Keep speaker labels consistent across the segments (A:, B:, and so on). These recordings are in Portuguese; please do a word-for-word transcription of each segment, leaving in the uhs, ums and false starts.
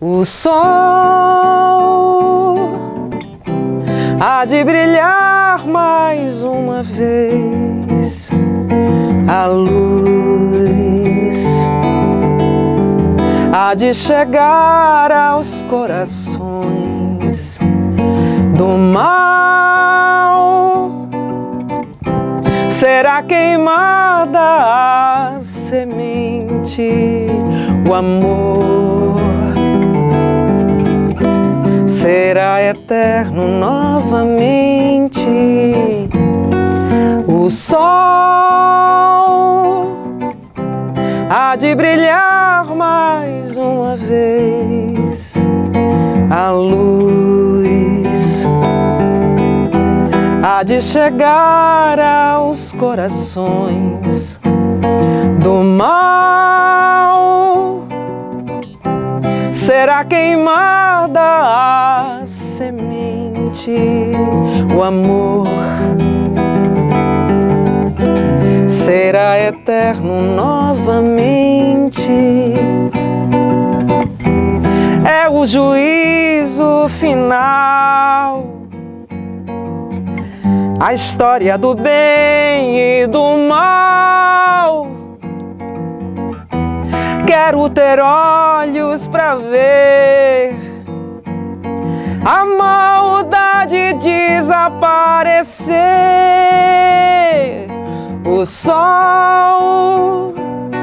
A: O sol há de brilhar mais uma vez, a luz há de chegar aos corações do mal. Será queimada a semente, o amor será eterno novamente. O sol há de brilhar mais uma vez, a luz há de chegar aos corações do mal. Será queimada a semente, o amor será eterno novamente. É o juízo final, a história do bem e do mal. Quero ter olhos para ver a maldade desaparecer. O sol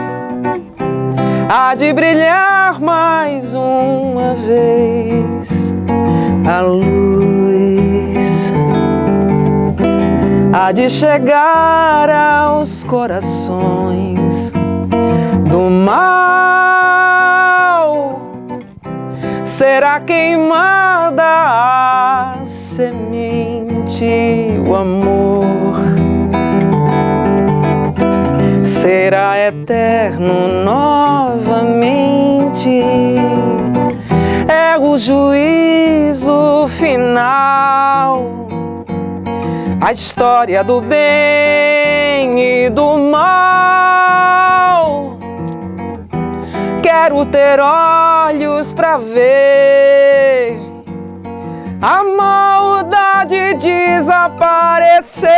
A: há de brilhar mais uma vez, a luz há de chegar aos corações do mal. Será queimada a semente, o amor será eterno novamente. É o juízo final, a história do bem e do mal. Quero ter olhos para ver a maldade desaparecer.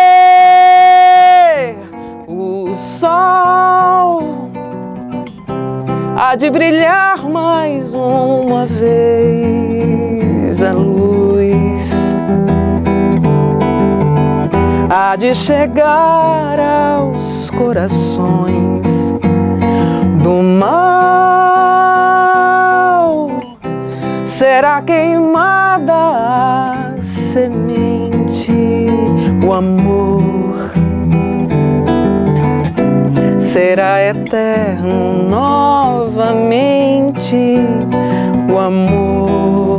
A: O sol há de brilhar mais uma vez, a luz há de chegar aos corações do mal. Será queimada a semente, o amor será eterno novamente. O amor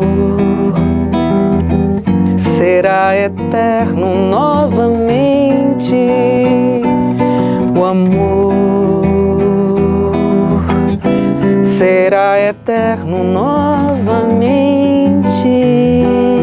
A: será eterno novamente. O amor será eterno novamente.